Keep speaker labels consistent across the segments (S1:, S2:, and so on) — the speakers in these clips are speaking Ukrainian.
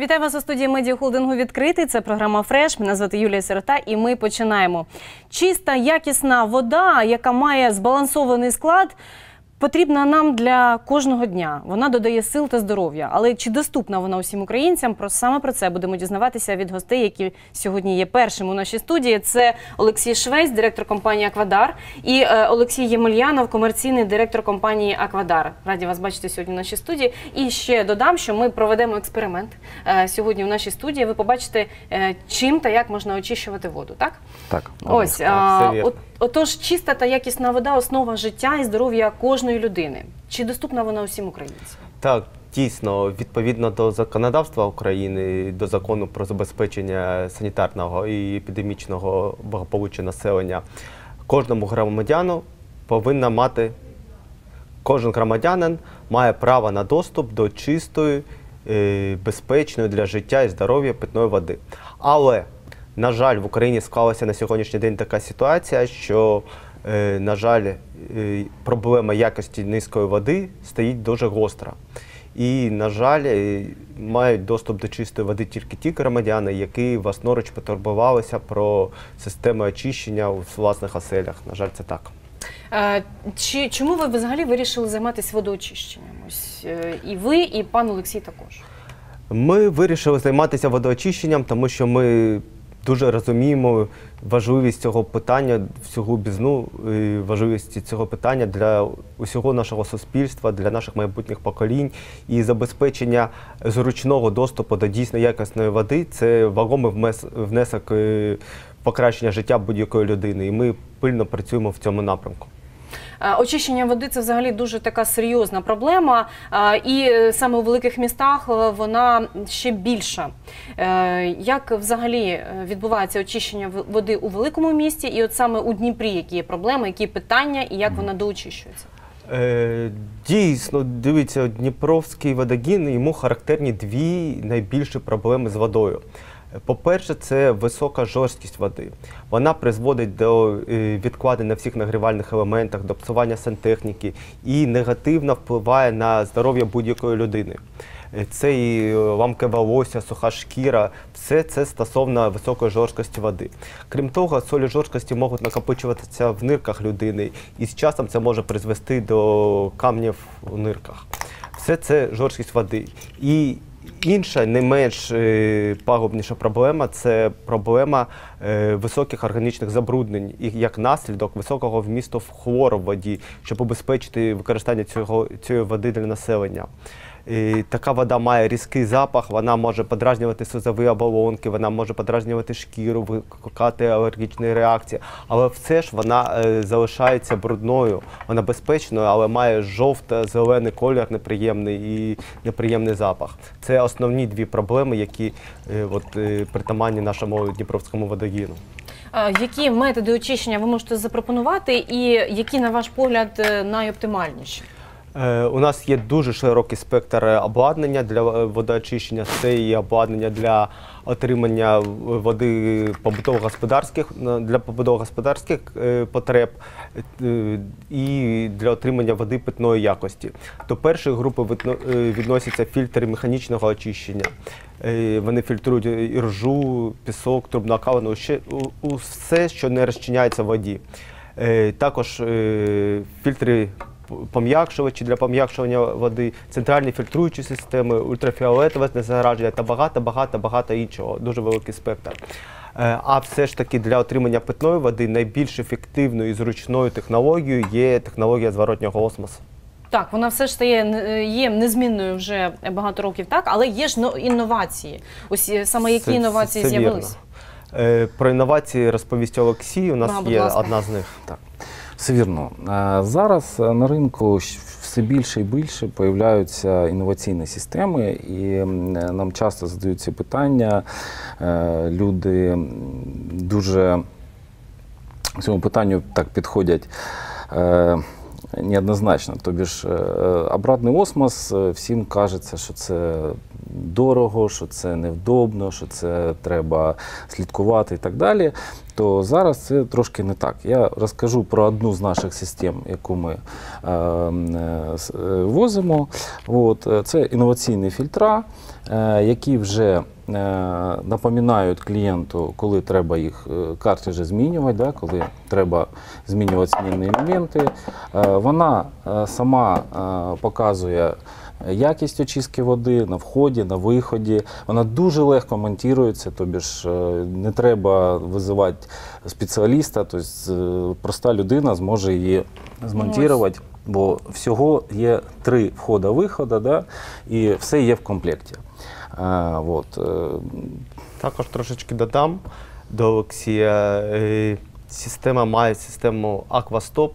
S1: Вітаю вас у студії медіахолдингу «Відкритий». Це програма «Фреш». Мене звати Юлія Сирота і ми починаємо. Чиста, якісна вода, яка має збалансований склад, потрібна нам для кожного дня. Вона додає сил та здоров'я. Але чи доступна вона усім українцям? Саме про це будемо дізнаватися від гостей, які сьогодні є першим у нашій студії. Це Олексій Швець, директор компанії «Аквадар», і Олексій Ємельянов, комерційний директор компанії «Аквадар». Раді вас бачити сьогодні в нашій студії. І ще додам, що ми проведемо експеримент сьогодні в нашій студії. Ви побачите, чим та як можна очищувати воду, так?
S2: Так.
S1: Ось, отож, чиста та якісна вода – основа життя і здоров'я кожної людини. Чи доступна вона усім українцям?
S2: Так, дійсно, відповідно до законодавства України, до закону про забезпечення санітарного і епідемічного благополуччя населення, кожен громадянин має право на доступ до чистої, безпечної для життя і здоров'я питної води. Але, на жаль, в Україні склалася на сьогоднішній день така ситуація, що, на жаль, проблема якості низької води стоїть дуже гостра. І, на жаль, мають доступ до чистої води тільки ті громадяни, які власноруч потурбувалися про системи очищення у власних оселях. На жаль, це так.
S1: Чому ви взагалі вирішили займатися водоочищенням? Ось, і ви, і пан Олексій також.
S2: Ми вирішили займатися водоочищенням, тому що ми дуже розуміємо важливість цього питання, всю глибину, важливість цього питання для усього нашого суспільства, для наших майбутніх поколінь. І забезпечення зручного доступу до дійсно якісної води – це вагомий внесок в покращення життя будь-якої людини. І ми пильно працюємо в цьому напрямку.
S1: Очищення води – це взагалі дуже така серйозна проблема, і саме у великих містах вона ще більша. Як взагалі відбувається очищення води у великому місті, і от саме у Дніпрі які є проблеми, які питання і як вона доочищується?
S2: Дійсно, дивіться, Дніпровський водогін, йому характерні дві найбільші проблеми з водою. По-перше, це висока жорсткість води. Вона призводить до відкладень на всіх нагрівальних елементах, до псування сантехніки і негативно впливає на здоров'я будь-якої людини. Це і ламке волосся, суха шкіра – все це стосовно високої жорсткості води. Крім того, солі жорсткості можуть накопичуватися в нирках людини, і з часом це може призвести до камнів у нирках. Все це жорсткість води. І інша, не менш пагубніша проблема – це проблема високих органічних забруднень і, як наслідок, високого вмісту хлору в воді, щоб убезпечити використання цієї води для населення. Така вода має різкий запах, вона може подразнювати слизові оболонки, вона може подразнювати шкіру, викликати алергічні реакції, але все ж вона залишається брудною, вона безпечною, але має жовто-зелений колір неприємний і неприємний запах. Це основні дві проблеми, які притаманні нашому Дніпровському водогіну.
S1: Які методи очищення ви можете запропонувати і які, на ваш погляд, найоптимальніші?
S2: У нас є дуже широкий спектр обладнання для водоочищення. Це і обладнання для отримання води для побутово-господарських потреб і для отримання води питної якості. До першої групи відносяться фільтри механічного очищення. Вони фільтрують іржу, пісок, трубну каву, все, що не розчиняється в воді. Також фільтри пом'якшувачі для пом'якшування води, центральні фільтруючі системи, ультрафіолетове знезараження та багато іншого. Дуже великий спектр. А все ж таки для отримання питної води найбільш ефективною і зручною технологією є технологія зворотнього осмосу.
S1: Так, вона все ж є незмінною вже багато років, так, але є ж інновації. Ось саме які інновації з'явилися?
S2: Про інновації розповість Олексій, у нас є одна з них. Так.
S3: Все вірно. Зараз на ринку все більше і більше появляються інноваційні системи, і нам часто задаються питання, люди дуже к цьому питанню так підходять неоднозначно. Тобі ж обратний осмос, всім кажеться, що це дорого, що це невдобно, що це треба слідкувати і так далі. То зараз це трошки не так. Я розкажу про одну з наших систем, яку ми возимо. Це інноваційні фільтра, які вже напоминають клієнту, коли треба їх картриджі змінювати, коли треба змінювати змінні елементи. Вона сама показує якість очистки води на вході, на виході. Вона дуже легко монтується, тобі ж не треба визивати спеціаліста, тобто проста людина зможе її змонтувати, бо всього є 3 входа-вихода, і все є в комплекті.
S2: Також трошечки додам до Олексія. Система має систему аквастоп,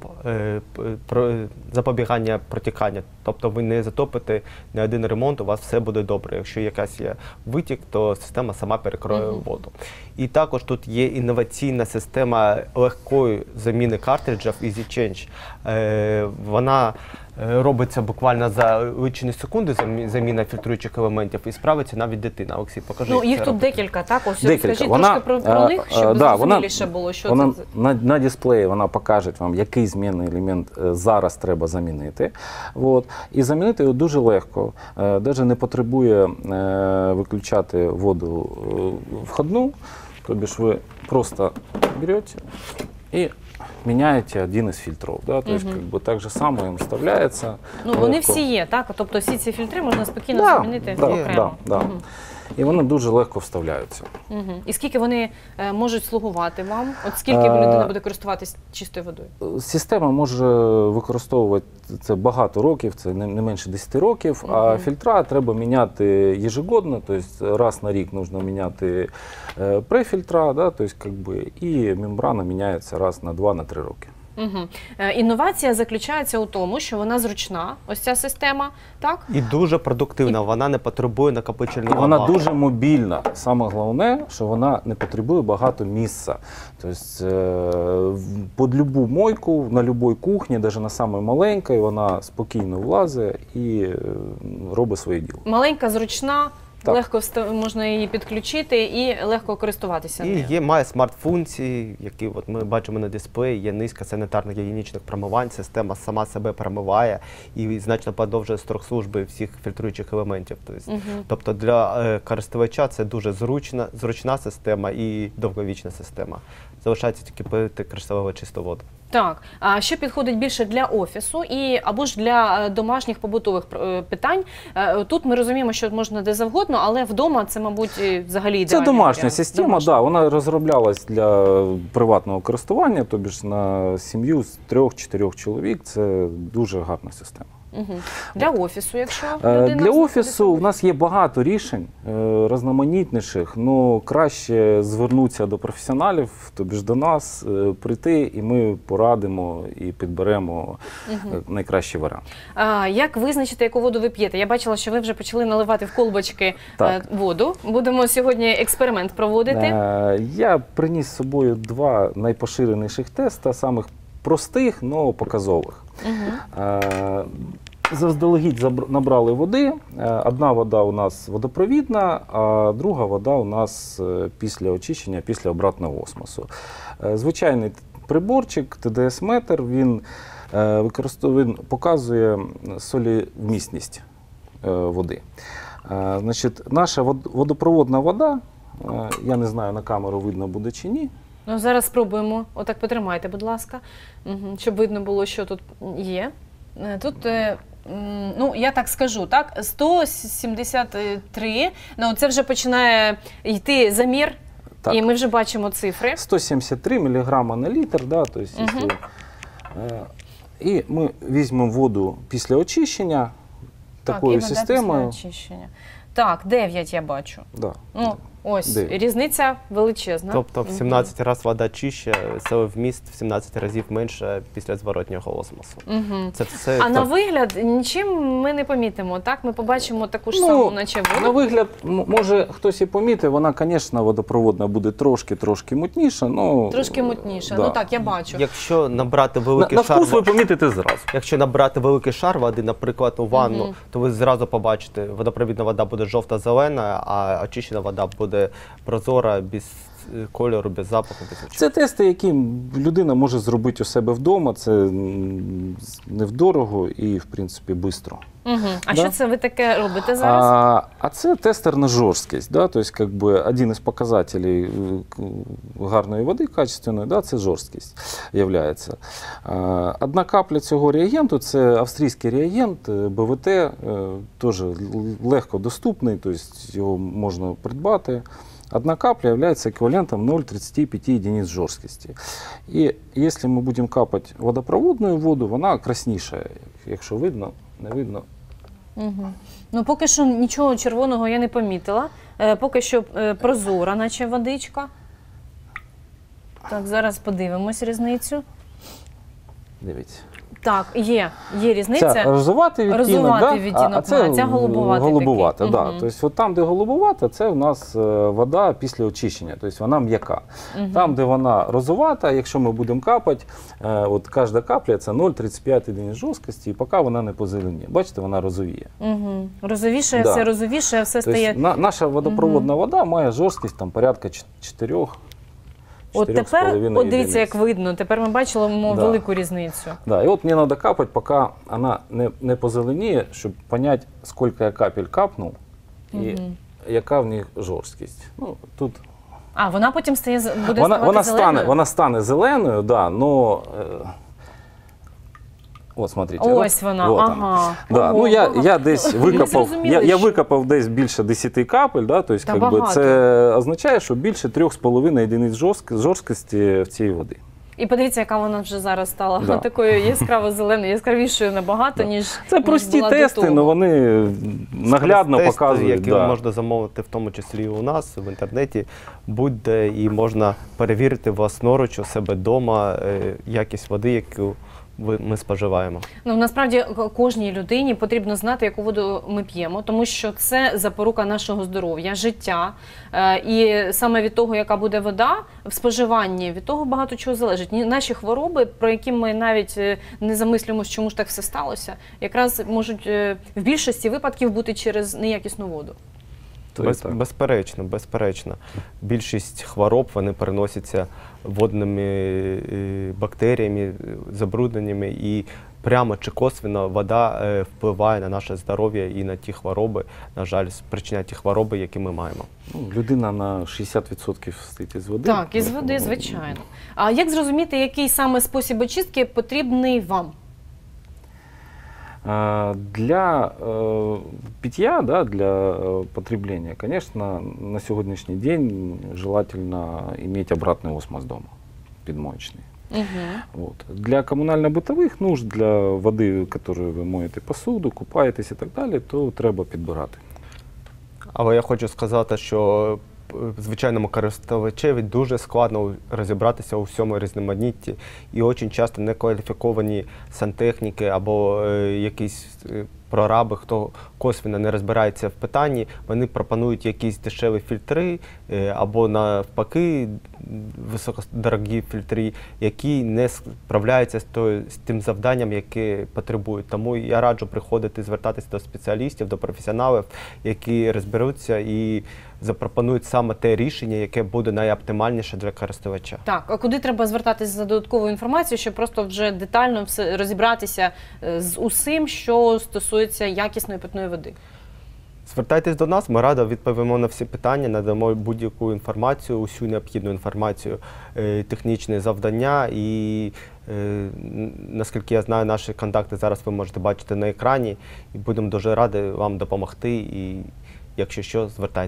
S2: запобігання протікання. Тобто ви не затопите ні один ремонт, у вас все буде добре. Якщо якась є витік, то система сама перекроє воду. І також тут є інноваційна система легкої заміни картриджів EasyChange. Вона робиться буквально за лічені секунди, заміна фільтруючих елементів, і справиться навіть дитина. Олексій, покажи.
S1: Ну, їх тут декілька, так? Ось розкажіть трошки про них, щоб зрозуміліше було, що
S3: вона,
S1: це.
S3: на дисплеї вона покаже вам, який змінний елемент зараз треба замінити. І замінити його дуже легко. Навіть не потребує виключати воду входну, тобі ж ви просто берете і міняєте один із фільтрів. Тобто, так же само він вставляється.
S1: Ну, вони всі є, так? Тобто всі ці фільтри можна спокійно замінити окремо.
S3: І вони дуже легко вставляються.
S1: І скільки вони можуть слугувати вам? От скільки людина буде користуватись чистою водою?
S3: Система може використовувати це багато років, це не менше 10 років, а фільтра треба міняти ежегодно, тобто раз на рік потрібно міняти префільтра, і мембрана міняється раз на 2-3 роки.
S1: Інновація заключається у тому, що вона зручна, ось ця система, так?
S2: І дуже продуктивна, вона не потребує накопичувального
S3: Вона
S2: баку.
S3: дуже мобільна. Саме головне, що вона не потребує багато місця. Тобто, під будь-яку мойку, на будь-якій кухні, навіть на самій маленькій, вона спокійно влазить і робить своє діло.
S1: Маленька, зручна,
S3: Так.
S1: легко можна її підключити і легко користуватися нею.
S2: І має смарт-функції, які ми бачимо на дисплеї, є низка санітарно-гігієнічних промивань, система сама себе промиває і значно подовжує строк служби всіх фільтруючих елементів. Тобто для користувача це дуже зручна система і довговічна система. Залишається тільки пити кришталево чисту воду.
S1: Так, а що підходить більше для офісу або ж для домашніх побутових питань? Тут ми розуміємо, що можна де завгодно, але вдома це, мабуть, взагалі ідеально.
S3: Це домашня система, вона розроблялась для приватного користування, тобі ж на сім'ю з 3-4 чоловік, це дуже гарна система.
S1: Для офісу, якщо людина...
S3: Для офісу у нас є багато рішень, різноманітніших, але краще звернутися до професіоналів, тобі ж до нас, прийти, і ми порадимо і підберемо найкращий варіант.
S1: Як визначити, яку воду ви п'єте? Я бачила, що ви вже почали наливати в колбочки воду. Будемо сьогодні експеримент проводити.
S3: Я приніс з собою 2 найпоширеніших теста, самих простих, але показових. Заздалегідь набрали води. Одна вода у нас водопровідна, а друга вода у нас після очищення, після обратного осмосу. Звичайний приборчик, ТДС-метр, він показує солівмісність води. Значить, наша водопроводна вода, я не знаю, на камеру видно буде чи ні.
S1: Ну, зараз спробуємо. Отак потримайте, будь ласка, щоб видно було, що тут є. Тут, ну, я так скажу, так, 173, ну, це вже починає йти замір, так. І ми вже бачимо цифри.
S3: 173 мг на літр, да, то есть, і ми візьмемо воду після очищення такою системою.
S1: Після очищення. Так, 9 я бачу.
S3: Да.
S1: Ну, Ось,
S3: Дивіться.
S1: різниця величезна.
S2: Тобто в 17 разів вода чище, вміст в 17 разів менше після зворотнього осмосу. Це все
S1: А на вигляд нічим ми не помітимо, так? Ми побачимо таку ж
S3: Ну,
S1: саму, наче
S3: На
S1: воду.
S3: вигляд, може хтось і помітив, вона, звісно, водопроводна буде трошки мутніша. Ну,
S1: Трошки мутніше.
S3: да.
S1: Ну так, я бачу.
S2: Якщо набрати великий
S3: На
S2: шар,
S3: вкус ви помітите зразу.
S2: якщо набрати великий шар води, наприклад, у ванну, то ви зразу побачите, водопровідна вода буде жовта-зелена, а очищена вода буде прозора, без кольору, без запаху, без нічого.
S3: Це тести, які людина може зробити у себе вдома. Це невдорого і, в принципі, швидко.
S1: А
S3: Да.
S1: що це ви таке робите зараз?
S3: А це тестер на жорсткість. Да? Тобто, как бы, один із показателей гарної води, качественної, да, це жорсткість являється. Одна капля цього реагенту, це австрійський реагент, БВТ, теж легко доступний, тобто його можна придбати. Одна капля является эквивалентом 0,35 единиц жорсткості. І якщо ми будемо капати водопроводну воду, вона красніша. Якщо видно, не видно.
S1: Ну, поки що нічого червоного я не помітила. Поки що прозора, наче водичка. Так, зараз подивимось різницю.
S3: Дивіться.
S1: Так, є різниця.
S3: Це розуватий відтінок,
S1: Розуватий
S3: да?
S1: відтінок,
S3: а це
S1: ця голубуватий
S3: голубувата.
S1: такий.
S3: Да.
S1: Мгм.
S3: Тобто, от там, де голубувата, це в нас вода після очищення, тобто вона м'яка. Там, де вона розувата, якщо ми будемо капати, от кожна капля це 0,35 одиниць жорсткості, і поки вона не позеленіє. Бачите, вона розовіє.
S1: Розовіше,
S3: Да.
S1: все розовіше, все
S3: Тобто,
S1: стає.
S3: наша водопроводна вода має жорсткість там, порядка 4.
S1: От тепер,
S3: 4,5
S1: от дивіться, як
S3: одиниць.
S1: видно, тепер ми бачимо
S3: Да.
S1: велику різницю.
S3: Да, і от мені треба капати, поки вона не позеленіє, щоб зрозуміти, скільки я капель капнув і яка в них жорсткість. Ну, тут
S1: А, вона потім буде ставати
S3: вона
S1: зеленою?
S3: стане зеленою, да, но от смотрите.
S1: Ось вона,
S3: вот
S1: ага.
S3: Да,
S1: Ого,
S3: ну
S1: ага.
S3: я десь викопав,
S1: зрозуміли,
S3: я
S1: що-
S3: викопав десь більше 10 капель, да, тобто,
S1: Та
S3: как би,
S1: багато.
S3: це означає, що більше 3,5 одиниць жорсткості в цій води.
S1: І подивіться, яка вона вже зараз стала
S3: Да.
S1: такою яскраво-зеленою, яскравішою набагато, ніж
S3: Це
S1: ніж
S3: прості
S1: була до
S3: тести,
S1: того.
S3: але вони наглядно
S2: Тести,
S3: показують.
S2: які
S3: Да.
S2: можна замовити в тому числі і у нас в інтернеті, будь-де, і можна перевірити власноруч у себе вдома якість води, яку ми споживаємо.
S1: Ну, насправді кожній людині потрібно знати, яку воду ми п'ємо, тому що це запорука нашого здоров'я, життя. І саме від того, яка буде вода в споживанні, від того багато чого залежить. Наші хвороби, про які ми навіть не замислюємося, чому ж так все сталося, якраз можуть в більшості випадків бути через неякісну воду.
S2: Безперечно. Більшість хвороб вони переносяться водними бактеріями, забрудненнями, і прямо чи косвенно вода впливає на наше здоров'я і на ті хвороби, на жаль, спричиняє ті хвороби, які ми маємо.
S3: Ну, людина на 60% стоїть із води.
S1: Так, із води, звичайно. А як зрозуміти, який саме спосіб очистки потрібний вам?
S3: Для питья, да, для потребления, конечно, на сегодняшний день желательно иметь обратный осмос дома, підмоечный. Вот. Для комунально-бытових нужд, для води, якою ви моєте посуду, купаєтесь і так далі, то треба підбирати.
S2: Але я хочу сказати, що звичайному користувачеві дуже складно розібратися у всьому різноманітті, і дуже часто некваліфіковані сантехніки або якісь прораби, хто косвенно не розбирається в питанні, вони пропонують якісь дешеві фільтри або навпаки високодорогі фільтри, які не справляються з тим завданням, яке потребують. Тому я раджу приходити, звертатися до спеціалістів, до професіоналів, які розберуться і запропонують саме те рішення, яке буде найоптимальніше для користувача.
S1: Так, а куди треба звертатися за додатковою інформацією, щоб просто вже детально все розібратися з усім, що стосується якісної питної води?
S2: Звертайтесь до нас, ми радо відповімо на всі питання, надамо будь-яку інформацію, усю необхідну інформацію, технічні завдання і, наскільки я знаю, наші контакти зараз ви можете бачити на екрані і будемо дуже раді вам допомогти і, якщо що, звертайтеся.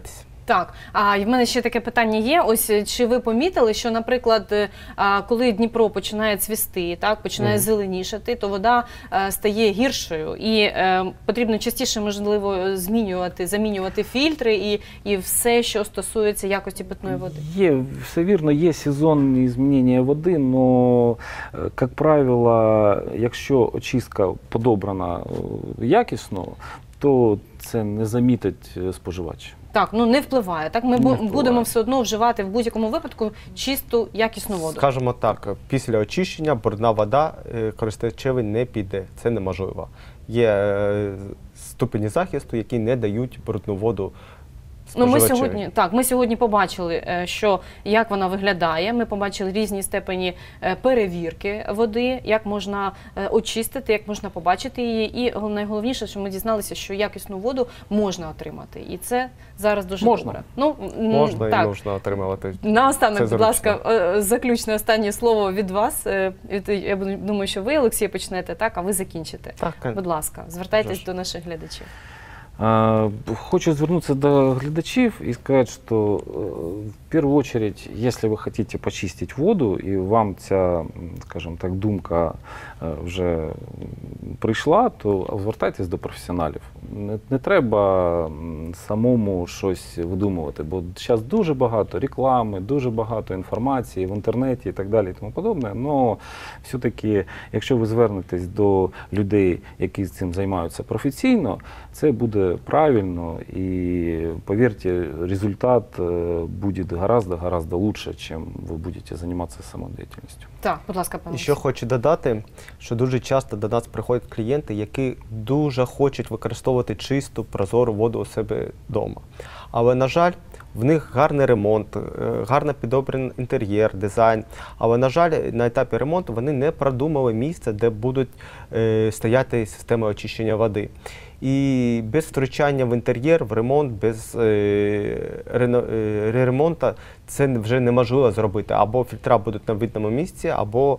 S1: Так, а в мене ще таке питання є. Ось чи ви помітили, що, наприклад, коли Дніпро починає цвісти, так, починає зеленішати, то вода стає гіршою і потрібно частіше, можливо, замінювати фільтри і все, що стосується якості питної води?
S3: Є, все вірно, є сезонні змінення води, але, як правило, якщо очистка подобрана якісно, то це не замітить споживач.
S1: Так, ну не впливає. Так, ми
S3: Не впливає.
S1: будемо все одно вживати в будь-якому випадку чисту, якісну воду.
S2: Скажімо так, після очищення брудна вода користувачеві не піде, це неможливо. Є ступені захисту, які не дають брудну воду
S1: Ну,
S2: споживачеві.
S1: ми сьогодні побачили, що як вона виглядає. Ми побачили різні степені перевірки води, як можна очистити, як можна побачити її. І найголовніше, що ми дізналися, що якісну воду можна отримати. І це зараз дуже добре. Ну,
S2: Можна
S1: так.
S2: і нужно отримувати.
S1: Наостанок,
S2: Це
S1: будь
S2: зручно.
S1: ласка, заключне останнє слово від вас. Я думаю, що ви, Олексій, почнете, так, а ви закінчите.
S2: Так,
S1: Будь ласка, звертайтесь
S2: Дуже.
S1: до наших глядачів.
S3: Хочу звернуться до глядачів и сказать, что в первую очередь, если вы хотите почистить воду, и вам ця, скажем так, думка вже прийшла, то звертайтесь до професіоналів. Не треба самому щось видумувати, бо зараз дуже багато реклами, дуже багато інформації в інтернеті і так далі і тому подобне. Но все-таки, якщо ви звернетесь до людей, які цим займаються професійно, це буде правильно, і, повірте, результат буде гораздо лучше, чим ви будете займатися самодіяльністю.
S1: Так, будь ласка, пане.
S2: І що хочу додати, що дуже часто до нас приходять клієнти, які дуже хочуть використовувати чисту, прозору воду у себе вдома. Але, на жаль, в них гарний ремонт, гарно підобраний інтер'єр, дизайн. Але, на жаль, на етапі ремонту вони не продумали місце, де будуть стояти системи очищення води. І без втручання в інтер'єр, в ремонт, без ремонту це вже неможливо зробити. Або фільтра будуть на видному місці, або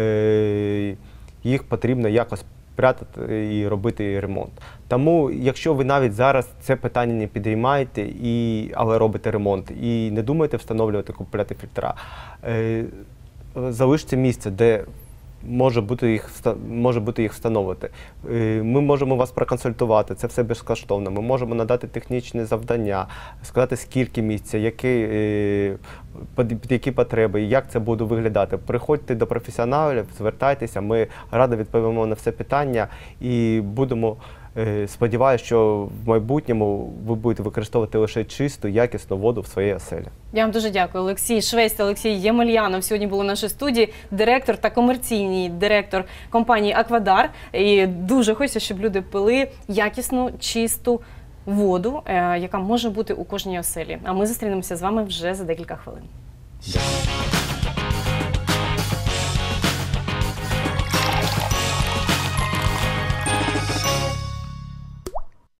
S2: їх потрібно якось прятати і робити ремонт. Тому, якщо ви навіть зараз це питання не підіймаєте, але робите ремонт, і не думаєте встановлювати, купувати фільтра, залиште місце, де може бути їх встановити. Ми можемо вас проконсультувати, це все безкоштовно. Ми можемо надати технічні завдання, сказати, скільки місця, під які потреби, як це буде виглядати. Приходьте до професіоналів, звертайтеся, ми радо відповімо на все питання і будемо, сподіваюся, що в майбутньому ви будете використовувати лише чисту, якісну воду в своїй оселі.
S1: Я вам дуже дякую. Олексій Швець та Олексій Ємельянов сьогодні були в нашій студії, директор та комерційний директор компанії «Аквадар». І дуже хочеться, щоб люди пили якісну, чисту воду, яка може бути у кожній оселі. А ми зустрінемося з вами вже за декілька хвилин.